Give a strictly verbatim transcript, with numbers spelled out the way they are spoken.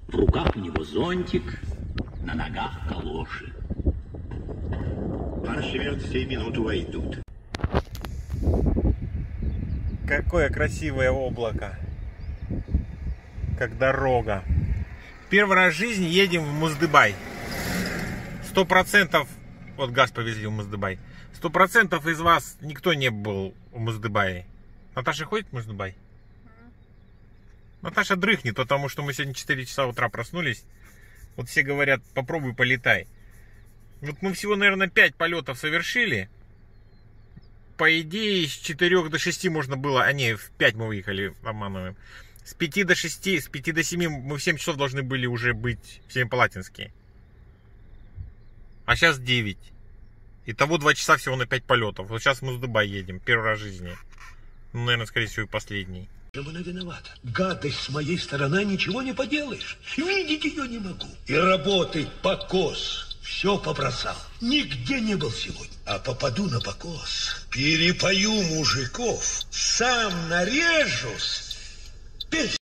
В руках у него зонтик, на ногах калоши. Пан Шверц сей минуту войдут. Какое красивое облако. Как дорога. Первый раз в жизни едем в Муздыбай. Сто процентов, вот газ повезли в Муздыбай. Сто процентов из вас никто не был в Муздыбае. Наташа ходит в Муздыбай? Наташа дрыхнет, потому что мы сегодня четыре часа утра проснулись. Вот все говорят, попробуй полетай. Вот мы всего, наверное, пять полетов совершили. По идее, с четырёх до шести можно было... А не, в пять мы выехали, обманываем. С пяти до шести, с пяти до семи мы в семь часов должны были уже быть в Семипалатинске. А сейчас девять. Итого два часа всего на пять полетов. Вот сейчас мы в Дубай едем, первый раз в жизни. Ну, наверное, скорее всего, и последний. Она виновата. Гадость с моей стороны, ничего не поделаешь. Видеть ее не могу. И работать покос. Все побросал. Нигде не был сегодня. А попаду на покос. Перепою мужиков. Сам нарежусь. Песню